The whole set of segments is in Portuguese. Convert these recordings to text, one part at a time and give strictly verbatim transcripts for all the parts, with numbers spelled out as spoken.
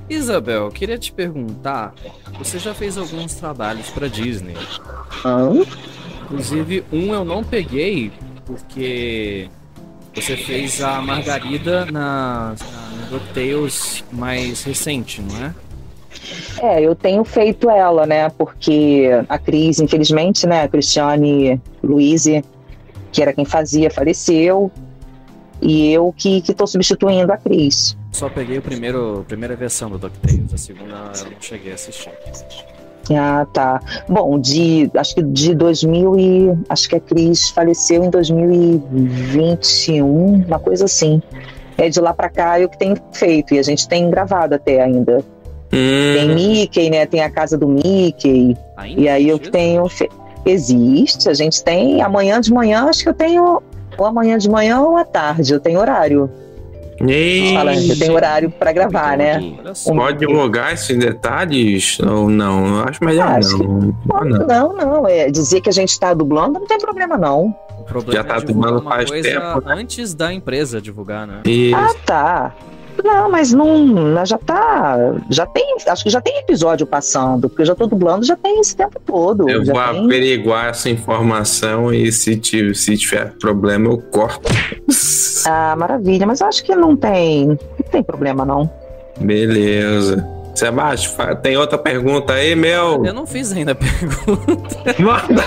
Isabel, eu queria te perguntar, você já fez alguns trabalhos para Disney? Hã? Inclusive, um eu não peguei porque você fez a Margarida na, na no DuckTales mais recente, não é? É, eu tenho feito ela, né? Porque a Cris, infelizmente, né? A Cristiane Luise, que era quem fazia, faleceu. E eu que, que tô substituindo a Cris. Só peguei o primeiro, a primeira versão do DuckTales, a segunda eu não cheguei a assistir. Ah, tá. Bom, de acho que de dois mil e acho que a Cris faleceu em dois mil e vinte e um, uma coisa assim. É de lá pra cá eu que tenho feito e a gente tem gravado até ainda. Hum. Tem Mickey, né? Tem a casa do Mickey. Ainda E aí eu que existe? tenho fe... existe, a gente tem amanhã de manhã, acho que eu tenho ou amanhã de manhã ou à tarde, eu tenho horário. Ei, Fala, eu tenho horário pra gravar, né? Olha só. pode divulgar esses detalhes ou não? Eu acho melhor Ah, acho que não. Ah, não. Não, não, é dizer que a gente tá dublando não tem problema não. O problema Já tá é divulgar tomando uma faz coisa tempo, né? antes da empresa divulgar, né? Isso. Ah, tá. Não, mas não, já tá, já tem, acho que já tem episódio passando, porque eu já tô dublando, já tem esse tempo todo. Eu já vou tem... averiguar essa informação e se tiver, se tiver problema eu corto. Ah, maravilha, mas acho que não tem, não tem problema não. Beleza. Sebastião, fa- tem outra pergunta aí, meu? Eu não fiz ainda a pergunta. Manda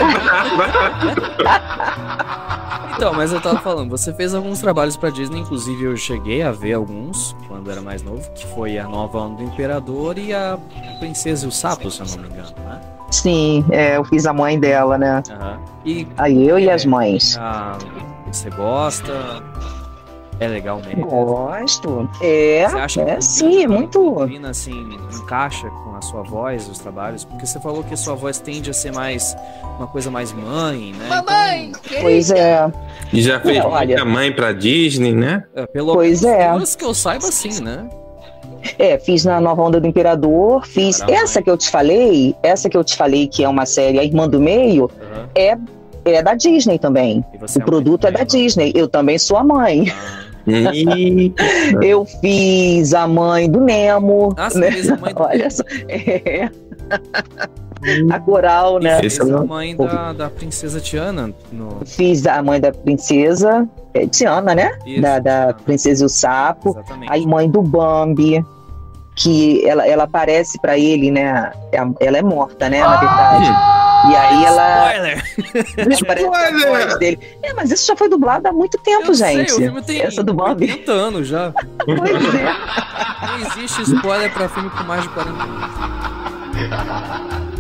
Então, mas eu tava falando, você fez alguns trabalhos pra Disney, inclusive eu cheguei a ver alguns quando era mais novo, que foi a Nova Onda do Imperador e a Princesa e o Sapo, se eu não me engano, né? Sim, é, eu fiz a mãe dela, né? Aham. E Aí eu e é, as mães. a- você gosta? É legal mesmo? Gosto. É, Você acha é que sim, é combina- muito. combina, assim, encaixa com a sua voz, os trabalhos? Porque você falou que a sua voz tende a ser mais uma coisa mais mãe, né? Mamãe! Pois é, E já fez É, olha- muita mãe pra Disney, né? Então, é, pelo Pois menos é. duas que eu saiba, sim, né? é, fiz na Nova Onda do Imperador, fiz Caramba. essa que eu te falei, essa que eu te falei que é uma série A Irmã do Meio, Aham. é, é da Disney também. E você O é produto é mãe da dela. Disney. Eu também sou a mãe. Ah. Ih, Eu fiz a mãe do Nemo. Ah, você né? fez a mãe do Olha Nemo. só. É. A coral, né? E Esse fez eu a não- mãe da, da princesa Tiana no... Fiz a mãe da princesa, é, Tiana, né? Isso, da, da Tiana. princesa e o sapo. Exatamente. A mãe do Bambi, que ela, ela aparece pra ele, né? Ela é morta, né? Na verdade. E aí ela Spoiler! aparece a voz dele. É, mas isso já foi dublado há muito tempo, Eu sei, gente. o filme tem Essa do Bambi. oitenta anos já. Pois é. Não existe spoiler pra filme com mais de quarenta anos.